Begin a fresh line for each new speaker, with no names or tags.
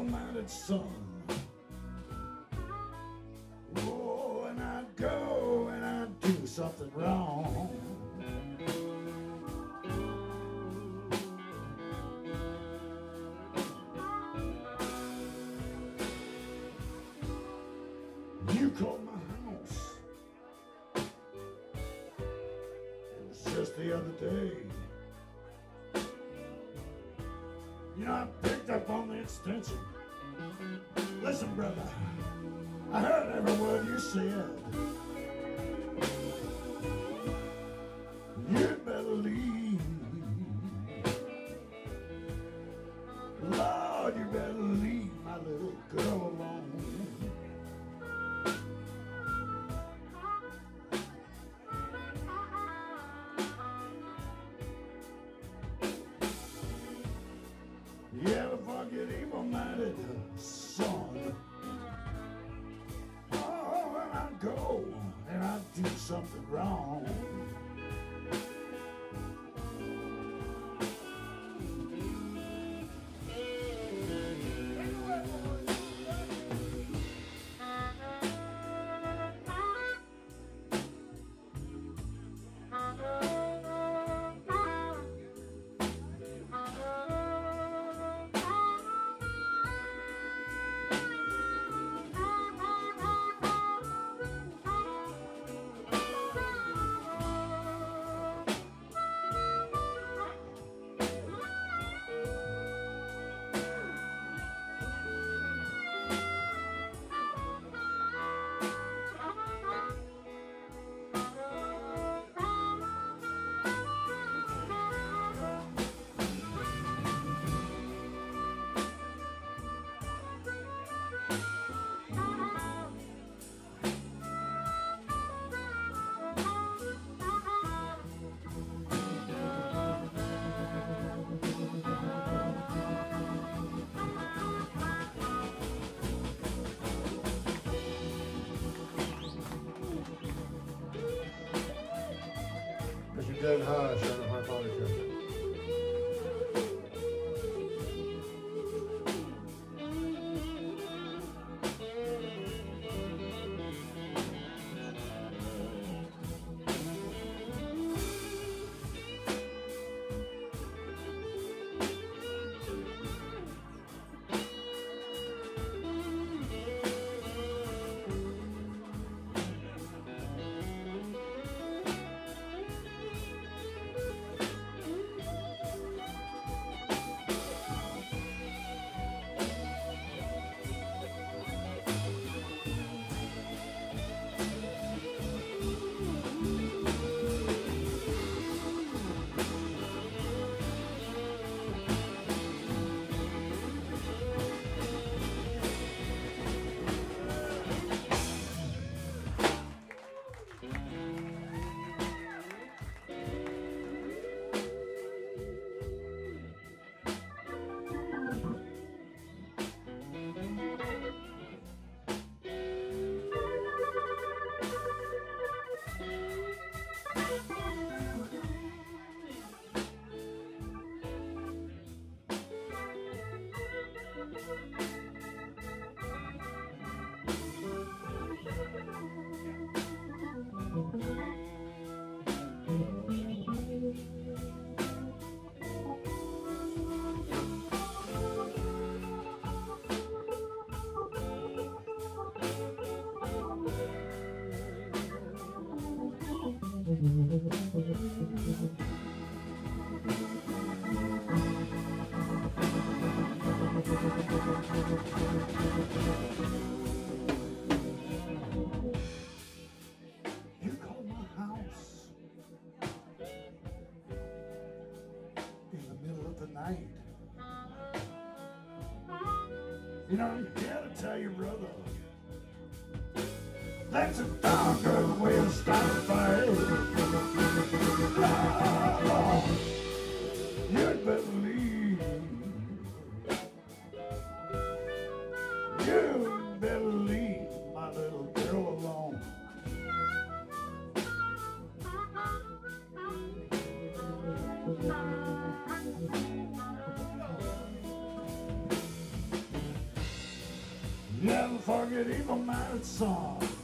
evil-minded son. Oh, and I'd go and I'd do something wrong. You called my house. It was just the other day. You know, I picked up on the extension. Listen, brother, I heard every word you said. You'd better leave. Lord, you better leave my little girl alone. You ever forget evil-minded son? Oh, and I'd go and I'd do something wrong.
Dead Hush on the harmonica.
You called my house in the middle of the night. You know, I'm here to tell you, brother, that's a darn good way to start a fight. Oh, you'd better leave. You'd better leave my little girl alone. that evil-minded song.